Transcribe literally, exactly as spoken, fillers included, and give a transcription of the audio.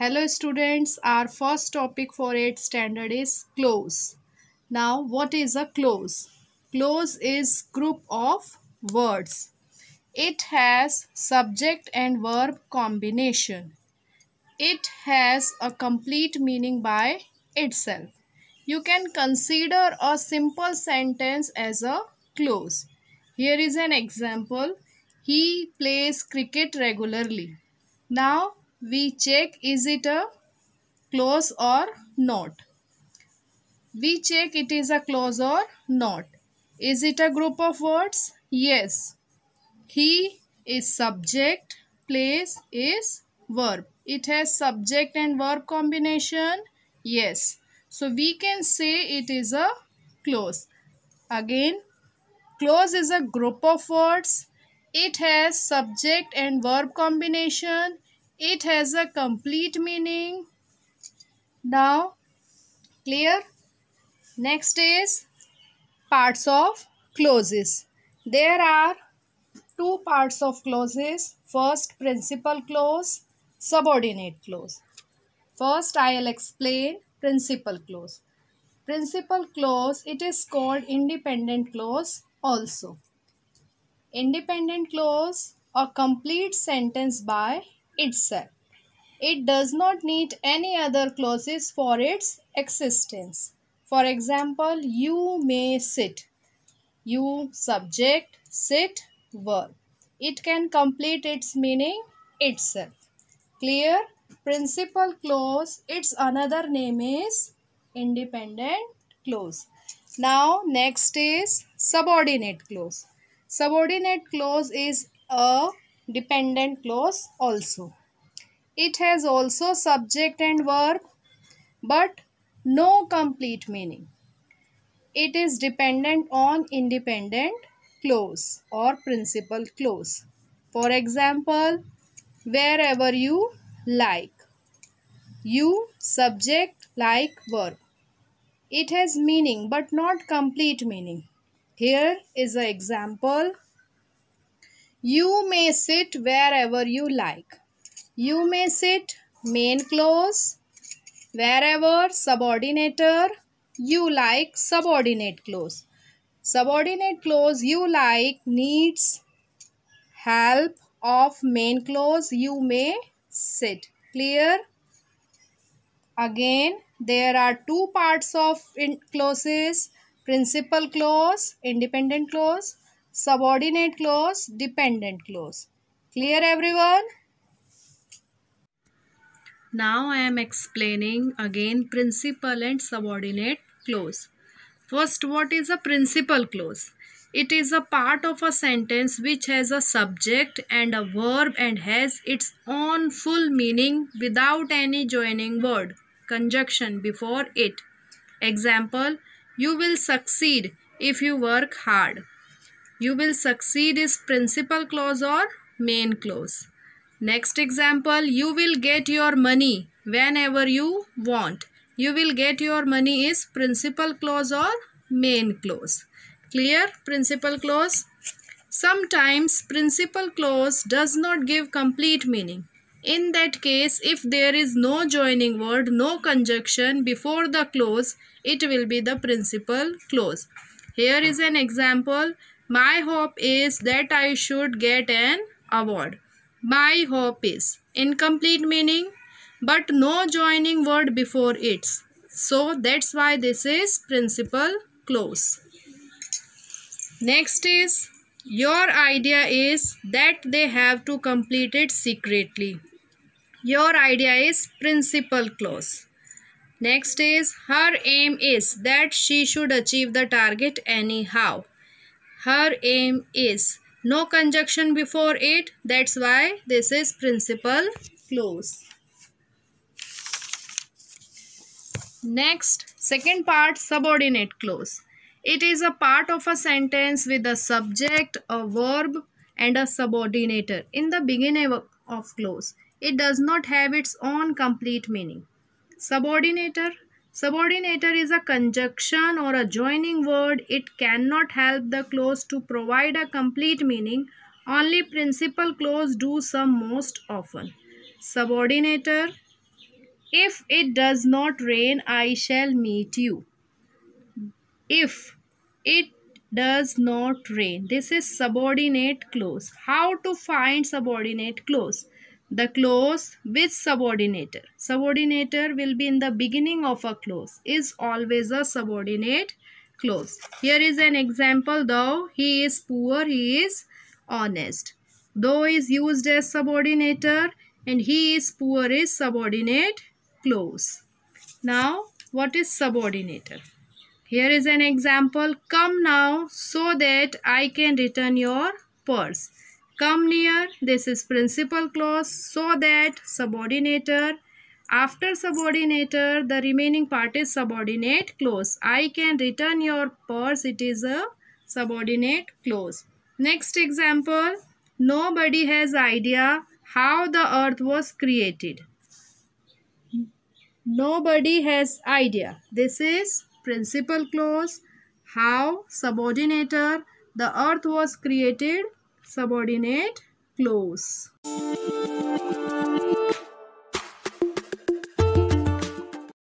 Hello students, our first topic for eighth standard is clause. Now what is a clause? Clause is group of words. It has subject and verb combination. It has a complete meaning by itself. You can consider a simple sentence as a clause. Here is an example. He plays cricket regularly. Now we check, is it a clause or not? We check it is a clause or not. Is it a group of words? Yes. He is subject, plays is verb. It has subject and verb combination. Yes. So we can say it is a clause. Again, clause is a group of words. It has subject and verb combination. It has a complete meaning. Now, clear? Next is parts of clauses. There are two parts of clauses. First, principal clause, subordinate clause. First, I will explain principal clause. Principal clause, it is called independent clause also. Independent clause, a complete sentence by itself. It does not need any other clauses for its existence. For example, you may sit. You, subject, sit, verb. It can complete its meaning itself. Clear? Principal clause, its another name is independent clause. Now, next is subordinate clause. Subordinate clause is a dependent clause also. It has also subject and verb, but no complete meaning. It is dependent on independent clause or principal clause. For example, wherever you like. You, subject, like, verb. It has meaning but not complete meaning. Here is an example. You may sit wherever you like. You may sit, main clause, wherever, subordinator, you like, subordinate clause. Subordinate clause, you like, needs help of main clause, you may sit. Clear? Again, there are two parts of clauses. Principal clause, independent clause, subordinate clause, dependent clause. Clear everyone? Now I am explaining again principal and subordinate clause. First, what is a principal clause? It is a part of a sentence which has a subject and a verb and has its own full meaning without any joining word, conjunction before it. Example, you will succeed if you work hard. You will succeed is principal clause or main clause. Next example, you will get your money whenever you want. You will get your money is principal clause or main clause. Clear? Principal clause. Sometimes principal clause does not give complete meaning. In that case, if there is no joining word, no conjunction before the clause, it will be the principal clause. Here is an example. My hope is that I should get an award. My hope is incomplete meaning but no joining word before it. So that's why this is principal clause. Next is your idea is that they have to complete it secretly. Your idea is principal clause. Next is her aim is that she should achieve the target anyhow. Her aim is. No conjunction before it. That's why this is principal clause. Next, second part, subordinate clause. It is a part of a sentence with a subject, a verb and a subordinator in the beginning of clause. It does not have its own complete meaning. Subordinator. Subordinator is a conjunction or a joining word. It cannot help the clause to provide a complete meaning. Only principal clause do some most often. Subordinator. If it does not rain, I shall meet you. If it does not rain, this is subordinate clause. How to find subordinate clause? The clause with subordinator. Subordinator will be in the beginning of a clause, is always a subordinate clause. Here is an example. Though he is poor, he is honest. Though is used as subordinator and he is poor is subordinate clause. Now, what is subordinator? Here is an example. Come now so that I can return your purse. Come near. This is principal clause. So that subordinator. After subordinator, the remaining part is subordinate clause. I can return your purse. It is a subordinate clause. Next example. Nobody has idea how the earth was created. Nobody has idea. This is principal clause. How? Subordinator. The earth was created. Subordinate clause.